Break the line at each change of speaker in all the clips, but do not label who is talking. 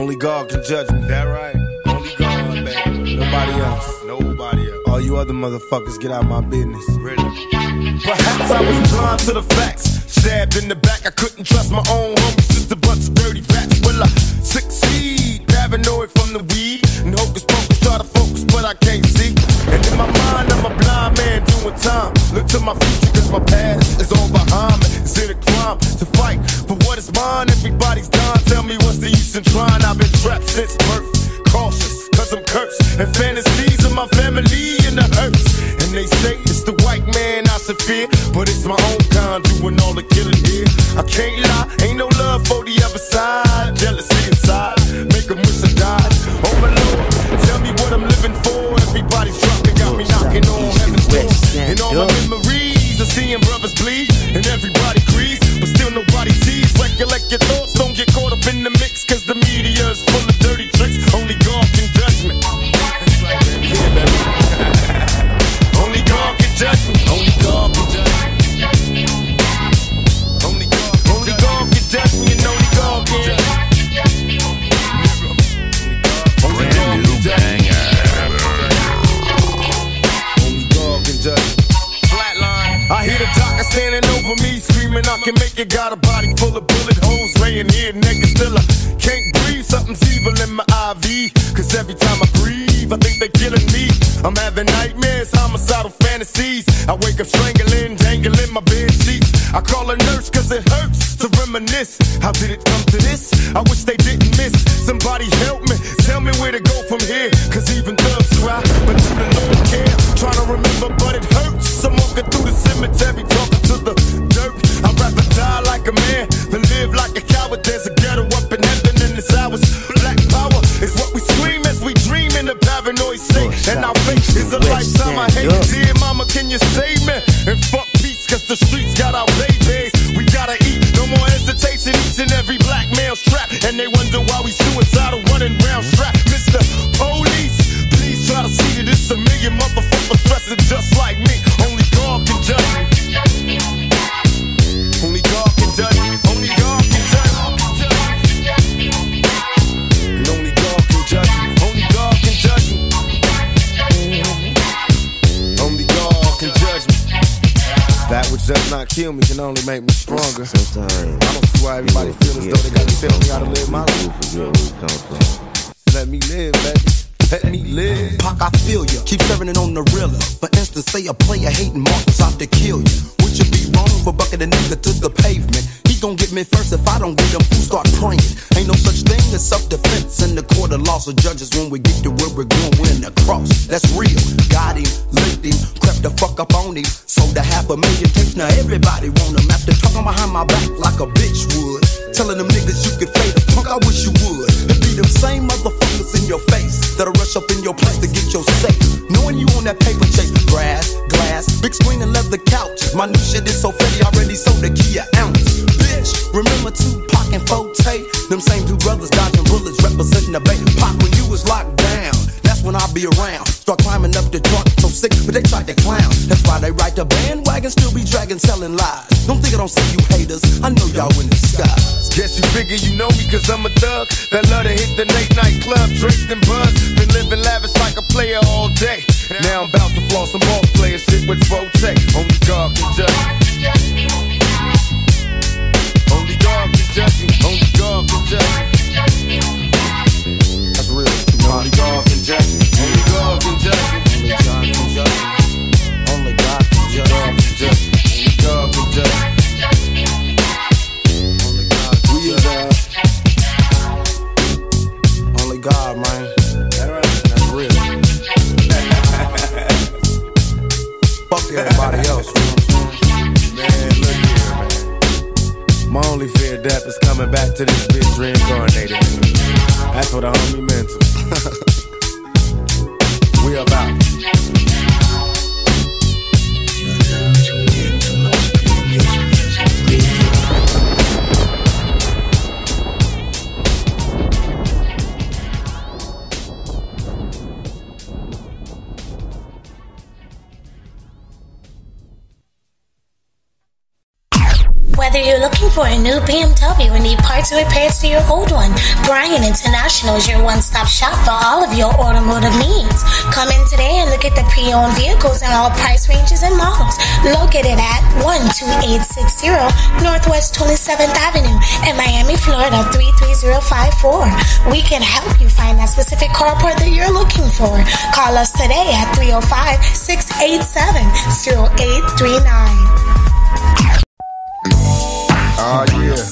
Only God can judge me. That right? Only God, baby. Nobody else. Nobody else. All you other motherfuckers, get out my business. Really? Perhaps I was blind to the facts. Stabbed in the back, I couldn't trust my own homies. Just a bunch of dirty rats. Will I succeed? Paranoid from the weed. And hocus pocus, try to focus, but I can't see. And in my mind, I'm a blind man doing time. Look to my future, cause my past is all behind me. It's in a crime to fight for what is mine. Everybody's dying. Tell me what's the use in trying? I've been trapped since birth. Cautious, cause I'm cursed. And fantasies of my family in the hurts. And they say it's the white man I should fear, but it's my own kind doing all the killing here. I can't lie, ain't no love for the other side. Jealousy inside, make them wish I died. Oh my Lord, tell me what I'm living for. Everybody's dropping, got me knocking on heaven's door. And all my memories of seeing brothers bleed. And everybody agrees, but still nobody sees. Recollect your thoughts, don't get caught up in the mix, cause the media is full of dirty tricks. Only God can judge me. Yeah, baby. Only God can judge me. Only God can judge me. Only God can judge me, and only God can judge me. Only God can judge me. Only God can judge me. Flatline. I hear the doctor standing over me, screaming I can make it. Got a body full of bullet holes, laying here naked still. I can't breathe, something's evil in my IV. Cause every time I breathe, I think they're killing me. I'm having nightmares, homicidal fantasies. I wake up strangling, dangling my bed sheets. I call a nurse cause it hurts to reminisce. How did it come to this? I wish they didn't miss. Somebody help me, tell me where to go from here. Cause even thugs cry, but you the Lord care. Trying to remember, but it hurts. I'm walking through the cemetery, talking to the dirt. I'd rather die like a man than live like a coward. There's a ghetto up in heaven and it's ours. Black power is what we scream as we dream in a paranoid state. And our fate is a lifetime I hate. Dear mama, can you save me? And fuck peace, cause the streets got our babies. We gotta eat, no more hesitation. Each and every black male's trapped, and they wonder why we suicidal running round strapped. Mr. Police, please try to see that it's a million motherfuckers dressing just like me. Only God can judge me. Only God can judge me. Only God can judge me. And only God can judge me. Only God can judge me. Only God can judge me. That which does not kill me can only make me stronger. Sometimes I don't see why everybody feels as though they gotta tell me how to live my life. Let me live, baby. Let me live.
Pac, I feel ya. Keep serving it on the realer. For instance, say a player hating Marcus out to kill you. Would you be wrong for bucking a nigga to the pavement? He gon' get me first if I don't get him. Who start praying? Ain't no such thing as self-defense in the court of laws of judges. When we get to where we're going, we're in the cross. That's real. Got him, licked him, crept the fuck up on him. Sold a 500,000 tapes. Now everybody want him. After talking behind my back like a bitch would. Telling them niggas you can fade us. Punk, I wish you would. It be them same motherfuckers in your face that'll rush up in your place to get your safe. Knowing you on that paper chase. Grass, glass, big screen and leather couch. My new shit is so fatty, already sold a key an ounce. Bitch, remember Tupac and Forte? Them same two brothers dodging bullets, representing the Bay. Pac, when you was locked down, that's when I'll be around. Start climbing up the truck, so sick, but they tried to clown. That's why they ride the bandwagon, still be dragging, selling lies. Don't think I don't see you haters, I know y'all in disguise.
Guess you figure you know me cause I'm a thug that love to hit the late night club, drink and buzz. Been living lavish like a player all day. Now I'm about to floss some ball player shit with Forte. Only God can judge me. Only God can judge me. Only God can judge me. That's real. Only God can judge me. Only God can judge me. Only God can judge me. Only God can judge me. Only God can judge me. Only God can judge me. Only God, man. That's real. Fuck everybody else. Man, look here, man. My only fear of death is coming back to this bitch reincarnated. That's what the homie meant to. We about.
Whether you're looking for a new BMW or need parts or repairs to your old one, Bryan International is your one-stop shop for all of your automotive needs. Come in today and look at the pre-owned vehicles in all price ranges and models. Located at 12860 Northwest 27th Avenue in Miami, Florida 33054. We can help you find that specific car part that you're looking for. Call us today at 305-687-0839.
Oh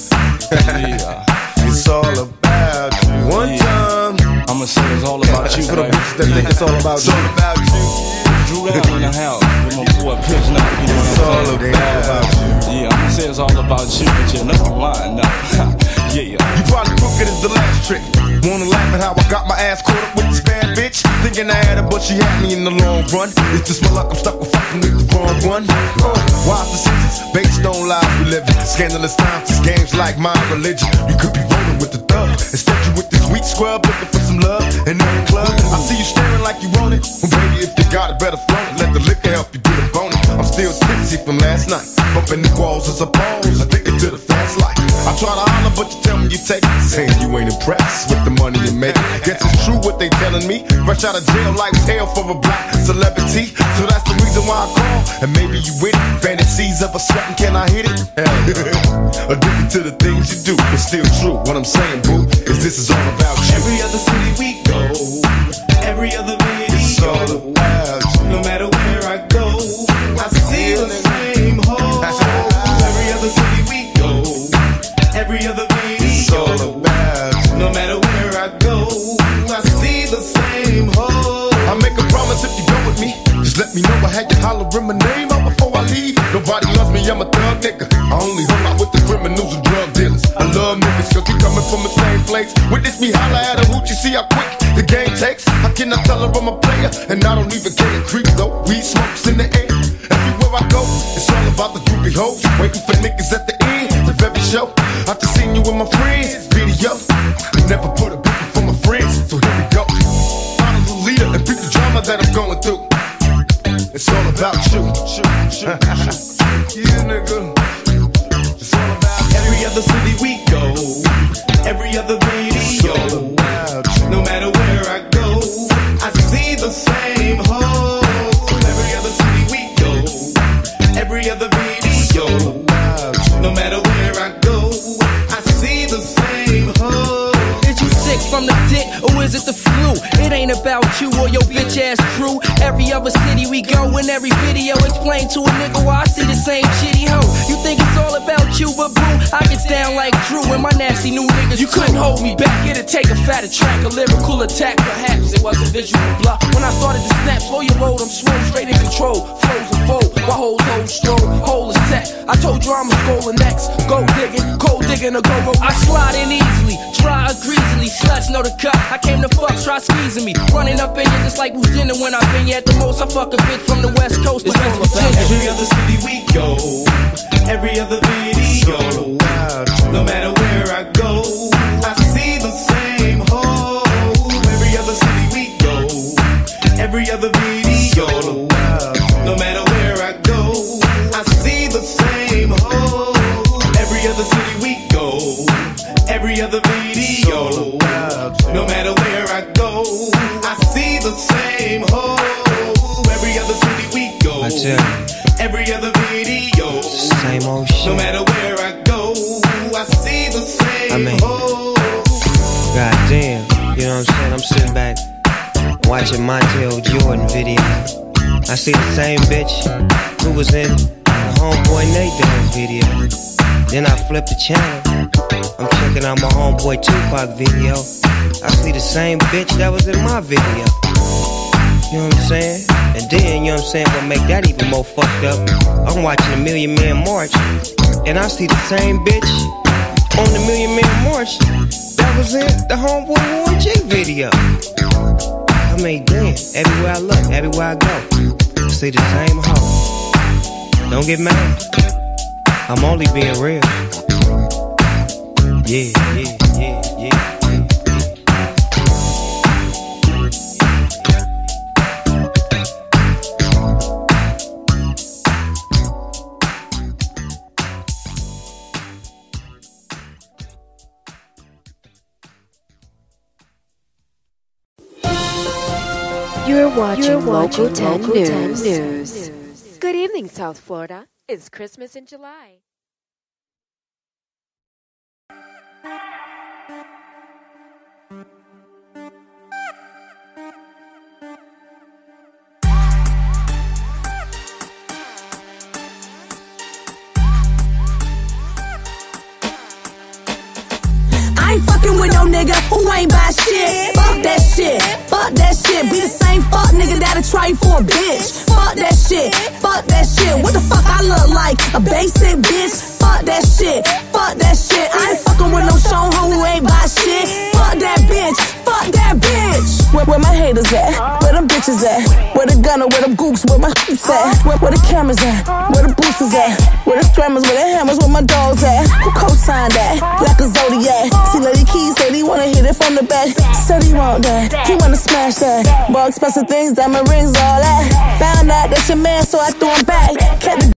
yeah. It's all about you. One time
I'ma say it's all about you.
For the bitches that think it's all about you. It's all about you.
Drew down in the house with my boy Pitch now. You know
it's all about you.
Yeah, I'ma say it's all about you, but you know I'm lying now. Yeah.
You probably crooked as the last trick. Wanna laugh at how I got my ass caught up with this bad bitch? Thinking I had her, but she had me in the long run. It's just my luck, I'm stuck with fucking with the wrong one. Wise decisions, based on lies we live in. Scandalous times, this game's like my religion. You could be rolling with the thug. Instead you with this weak scrub looking for some love. And in the club, I see you staring like you want it. Well baby, if you got it, better flaunt it. Let the liquor help you get a bonus. I'm still tipsy from last night. Bumping the walls as a pose, addicted to the fast life. I try to holler, but you tell me you take it. Saying you ain't impressed with the money you make. Guess it's true what they telling me. Fresh out of jail, life's hell for a black celebrity. So that's the reason why I call. And maybe you with it. Fantasies of a sweating, can I hit it? Addicted to the things you do. It's still true. What I'm saying, boo, is this is all about you.
Every other city we go, every other video,
it's all about you.
No matter where I go, I see the same hole. Every other city we go, every other video,
it's all about you.
No matter where I go, I see the same hole.
I make a promise if you go with me, just let me know I had you hollering my name out before I leave. Nobody loves me, I'm a thug nigga. I only hung out with the criminals and drug dealers. I love niggas cause we coming from the same place. Witness me holler at a hoot, you see how quick the game takes. How can I tell her I'm a player? And I don't even care, creep though. Weed smokes in the air. Everywhere I go, it's all about the groupie hoes. Waiting for niggas at the end of every show. I just seen you with my friends, video. I never put a bitch for my friends, so here we go. I'm the leader and beat the drama that I'm going through. It's all about you. Yeah, nigga. It's all about you.
Every other city we go, every other video, no matter where I go, I see the same hole. Every other city we go, every other video, no matter where I go, I see the same hole.
Is you sick from the dick or is it the flu? It ain't about you or your bitch ass crew. Every other city we go, in every video, explain to a nigga why I see the same shitty hoe. You think it's all about you, but boo, I get down like Drew and my nasty new niggas. You couldn't hold me back, it'd take a fatter track, a lyrical attack. Perhaps it was a visual block. When I started to snap, slow your load, I'm swole, straight in control. Flows and fold, while hoes hold stroll, hole is set. I told you I'm a skull next. Go digging, cold digging, or go roll. I slide in easily, dry or greasily. Sluts know the cut, I came to fuck, try squeezing me. Running up in you just like who's dinner when I've been here. At the most, I fuck a bitch from the West Coast to West Virginia.
Every other city we go, every other video, no matter where I go, I see the same hole. Every other city we go, every other video, no matter where I go, I see the same hole. Every other city we go, every other video, no matter where I go, I see the same hole. Every other city we go, every other video,
same old shit.
No matter where I go, I see the same hole.
Goddamn, you know what I'm saying? I'm sitting back watching Montel Jordan video. I see the same bitch who was in the Homeboy Nate Dogg video. Then I flip the channel, I'm checking out my Homeboy Tupac video. I see the same bitch that was in my video. You know what I'm saying? And then, you know what I'm saying, what make that even more fucked up, I'm watching the Million Man March, and I see the same bitch on the Million Man March that was in the Homeboy Warren G video. I mean, damn, everywhere I look, everywhere I go, I see the same hoe. Don't get mad, I'm only being real. Yeah, yeah, yeah, yeah.
You're watching Local 10 News. Good evening, South Florida. It's Christmas in July.
I ain't fucking with no nigga who ain't buy shit. Fuck that shit. Fuck that shit. Be the same fuck nigga that'll try for a bitch. Fuck that shit. Fuck that shit. What the fuck I look like? A basic bitch. Fuck that shit. Fuck that shit. I ain't fucking with no show hoe who ain't buy shit. Fuck that bitch. Fuck that bitch. Where my haters at? Where them bitches at? Where the gunner? Where them gooks? Where my hoops at? Where the cameras at? Where the boosters at? Where the strammers? Where the hammers? Where my dogs at? Who co-signed that? Like a Zodiac. See Lady Keys said he wanna hit it from the back. Said he want that. He wanna smash that. Bought expensive things, diamond rings, all that. Found out that's your man, so I threw him back. Kept the